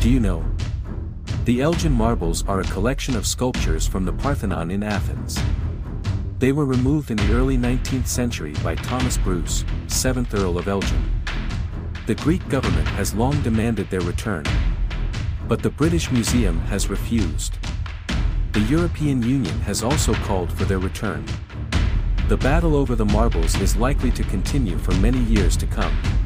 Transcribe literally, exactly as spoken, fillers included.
Do you know? The Elgin Marbles are a collection of sculptures from the Parthenon in Athens. They were removed in the early nineteenth century by Thomas Bruce, seventh Earl of Elgin. The Greek government has long demanded their return, but the British Museum has refused. The European Union has also called for their return. The battle over the marbles is likely to continue for many years to come.